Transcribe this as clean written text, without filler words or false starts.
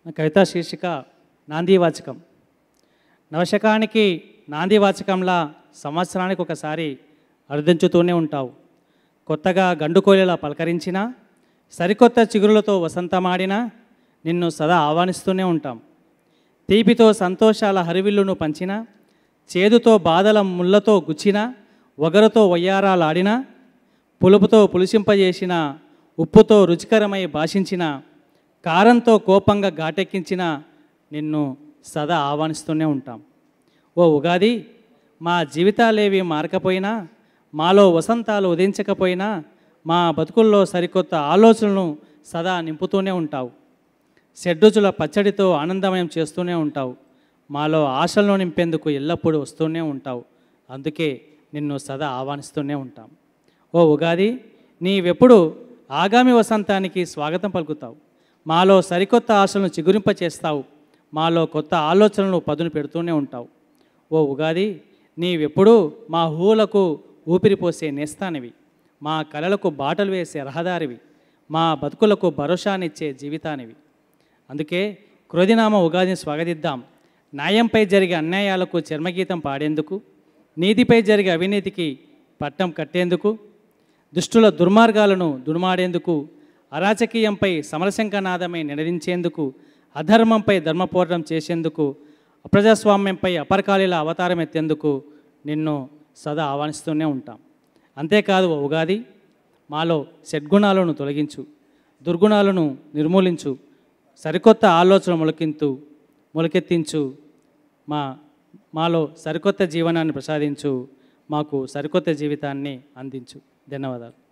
కవితా శీర్షిక నాందీవాచకం. నవశకానికి నాందీవాచకంలా సంవత్సరానికి ఒకసారి అర్థించుతూనే ఉంటావు. కొత్తగా గండుకోలిలా పలకరించినా, సరికొత్త చిగురులతో వసంతమాడినా నిన్ను సదా ఆహ్వానిస్తూనే ఉంటాం. తీపితో సంతోషాల హరివిల్లును పంచినా, చేదుతో బాధల ముళ్ళతో గుచ్చినా, ఒగరుతో వయ్యారాలాడినా, పులుపుతో పులిసింపజేసిన, ఉప్పుతో రుచికరమై భాషించిన, కారంతో కోపంగా ఘాటెక్కించిన నిన్ను సదా ఆహ్వానిస్తూనే ఉంటాం. ఓ ఉగాది, మా జీవితాలేవి మారకపోయినా, మాలో వసంతాలు ఉదయించకపోయినా, మా బతుకుల్లో సరికొత్త ఆలోచనలను సదా నింపుతూనే ఉంటావు. షడ్రుచుల పచ్చడితో ఆనందమయం చేస్తూనే ఉంటావు. మాలో ఆశలను నింపేందుకు ఎల్లప్పుడూ వస్తూనే ఉంటావు. అందుకే నిన్ను సదా ఆహ్వానిస్తూనే ఉంటాం. ఓ ఉగాది, నీవెప్పుడు ఆగామి వసంతానికి స్వాగతం పలుకుతావు. మాలో సరికొత్త ఆశలను చిగురింపచేస్తావు. మాలో కొత్త ఆలోచనలను పదును పెడుతూనే ఉంటావు. ఓ ఉగాది, నీవెప్పుడూ మా ఊహలకు ఊపిరిపోసే నేస్తానివి, మా కలలకు బాటలు వేసే రహదారివి, మా బతుకులకు భరోసానిచ్చే జీవితానివి. అందుకే క్రోధినామ ఉగాదిని స్వాగతిద్దాం. న్యాయంపై జరిగే అన్యాయాలకు చర్మగీతం పాడేందుకు, నీతిపై జరిగే అవినీతికి పట్టం కట్టేందుకు, దుష్టుల దుర్మార్గాలను దుర్మాడేందుకు, అరాచకీయంపై సమరశంఖనాదమై నినదించేందుకు, అధర్మంపై ధర్మపోరాటం చేసేందుకు, అప్రజాస్వామ్యంపై అపరకాలీల అవతారం ఎత్తేందుకు నిన్ను సదా ఆహ్వానిస్తూనే ఉంటాం. అంతేకాదు ఓ ఉగాది, మాలో షడ్గుణాలను తొలగించు, దుర్గుణాలను నిర్మూలించు, సరికొత్త ఆలోచన మొలకెత్తించు, మాలో సరికొత్త జీవనాన్ని ప్రసాదించు, మాకు సరికొత్త జీవితాన్ని అందించు. ధన్యవాదాలు.